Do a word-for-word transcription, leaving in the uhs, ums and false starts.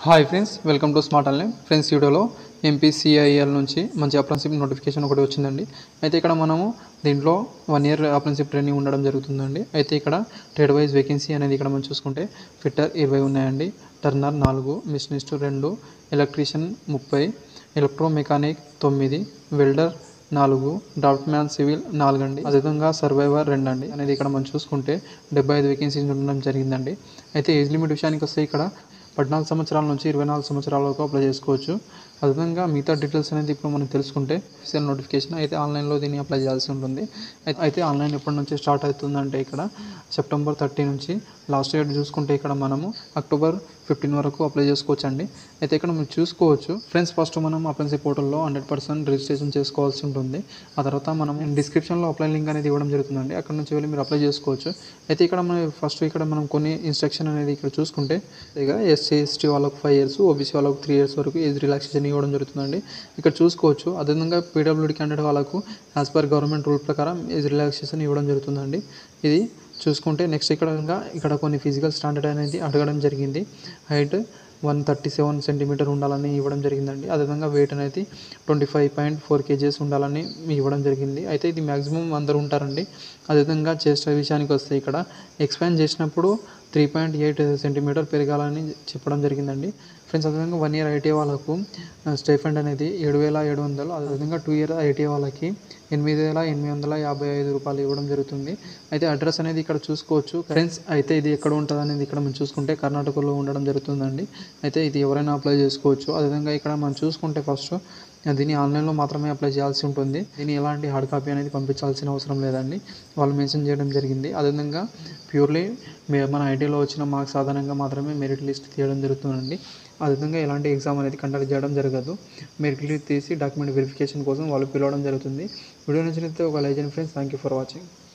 Hi friends, welcome to smart online. Friends, వీడియోలో MPCIL నుంచి మంచి అప్రెంటిస్‌షిప్ నోటిఫికేషన్ ఒకటి వచ్చిందండి. అయితే ఇక్కడ మనము దీంట్లో వన్ ఇయర్ అప్రెంటిస్‌షిప్ ట్రైనింగ్ ఉండడం జరుగుతుందండి. అయితే ఇక్కడ ట్రేడ్ వైజ్ వేకెన్సీ అనేది ఇక్కడ మనం చూసుకుంటే ఫిట్టర్ ఇరవై ఉన్నాయండి, టర్నర్ నాలుగు, మిషనిస్ట్ రెండు, ఎలక్ట్రీషియన్ ముప్పై, ఎలక్ట్రో మెకానిక్ తొమ్మిది, వెల్డర్ నాలుగు, డ్రాఫ్ట్ మ్యాన్ సివిల్ నాలుగు అండి. అదేవిధంగా సర్వైవర్ రెండు అండి. అనేది ఇక్కడ మనం చూసుకుంటే డెబ్బై ఐదు వేకెన్సీస్ ఉండడం జరిగిందండి. అయితే ఏజ్ లిమిట్ విషయానికి వస్తే ఇక్కడ పద్నాలుగు సంవత్సరాల నుంచి ఇరవై నాలుగు సంవత్సరాల వరకు అప్లై చేసుకోవచ్చు. అదేవిధంగా మిగతా డీటెయిల్స్ అనేది ఇప్పుడు మనం తెలుసుకుంటే అఫీషియల్ నోటిఫికేషన్ అయితే ఆన్లైన్లో దీన్ని అప్లై చేయాల్సి ఉంటుంది. అయితే ఆన్లైన్ ఎప్పటి నుంచి స్టార్ట్ అవుతుందంటే ఇక్కడ సెప్టెంబర్ థర్టీ నుంచి లాస్ట్ డేట్ చూసుకుంటే ఇక్కడ మనము అక్టోబర్ ఫిఫ్టీన్ వరకు అప్లై చేసుకోవచ్చు అండి. అయితే ఇక్కడ మీరు చూసుకోవచ్చు ఫ్రెండ్స్, ఫస్ట్ మనం అప్రెంటిస్‌షిప్ పోర్టల్లో హండ్రెడ్ పర్సెంట్ రిజిస్ట్రేషన్ చేసుకోవాల్సి ఉంటుంది. ఆ తర్వాత మనం డిస్క్రిప్షన్లో అప్లై లింక్ అనేది ఇవ్వడం జరుగుతుందండి. అక్కడ నుంచి వెళ్ళి మీరు అప్లై చేసుకోవచ్చు. అయితే ఇక్కడ మనం ఫస్ట్ ఇక్కడ మనం కొన్ని ఇన్స్ట్రక్షన్ అనేది ఇక్కడ చూసుకుంటే ఇక ఎస్సీ ఎస్టీ వాళ్ళకు ఫైవ్ ఇయర్స్, ఓబీసీ వాళ్ళకు త్రీ ఇయర్స్ వరకు ఏజ్ రిలాక్సేషన్ ఇవ్వడం జరుగుతుందండి. ఇక్కడ చూసుకోవచ్చు. అదేవిధంగా పీడబ్ల్యూడీ క్యాండిడేట్ వాళ్ళకు యాజ్ పర్ గవర్నమెంట్ రూల్ ప్రకారం ఏజ్ రిలాక్సేషన్ ఇవ్వడం జరుగుతుందండి. ఇది చూసుకుంటే నెక్స్ట్ ఇక్కడ ఇక్కడ కొన్ని ఫిజికల్ స్టాండర్డ్ అనేది అడగడం జరిగింది. Height one thirty seven centimetre ఉండాలని ఇవ్వడం జరిగిందండి. అదేవిధంగా వెయిట్ అనేది twenty five point four kgs ఉండాలని ఇవ్వడం జరిగింది. అయితే ఇది మ్యాక్సిమం అందరూ ఉంటారండి. అదేవిధంగా చెస్ట్ విషయానికి వస్తే ఇక్కడ ఎక్స్పాండ్ చేసినప్పుడు త్రీ పాయింట్ ఎయిట్ సెంటీమీటర్ పెరగాలని చెప్పడం జరిగిందండి. ఫ్రెండ్స్, అదేవిధంగా వన్ ఇయర్ ఐటీఐ వాళ్ళకు స్టైఫండ్ అనేది ఏడు వేల ఏడు వందలు అదేవిధంగా టూ ఇయర్ ఐటీఐ వాళ్ళకి ఎనిమిది వేల ఎనిమిది వందల యాభై ఐదు రూపాయలు ఇవ్వడం జరుగుతుంది. అయితే అడ్రస్ అనేది ఇక్కడ చూసుకోవచ్చు ఫ్రెండ్స్. అయితే ఇది ఎక్కడ ఉంటుంది అనేది ఇక్కడ మనం చూసుకుంటే కర్ణాటకలో ఉండడం జరుగుతుందండి. అయితే ఇది ఎవరైనా అప్లై చేసుకోవచ్చు. అదేవిధంగా ఇక్కడ మనం చూసుకుంటే ఫస్ట్ దీన్ని ఆన్లైన్లో మాత్రమే అప్లై చేయాల్సి ఉంటుంది. దీన్ని ఎలాంటి హార్డ్ కాపీ అనేది పంపించాల్సిన అవసరం లేదండి, వాళ్ళు మెన్షన్ చేయడం జరిగింది. అదేవిధంగా ప్యూర్లీ మన ఐటీలో వచ్చిన మార్క్స్ ఆధారంగా మాత్రమే మెరిట్ లిస్ట్ తీయడం జరుగుతుందండి. అదేవిధంగా ఎలాంటి ఎగ్జామ్ అనేది కండక్ట్ చేయడం జరగదు. మెరిట్ లిస్ట్ తీసి డాక్యుమెంట్ వెరిఫికేషన్ కోసం వాళ్ళు పిలవడం జరుగుతుంది. వీడియో నచ్చినట్లయితే ఒక లైక్ చేయండి friends. Thank you for watching.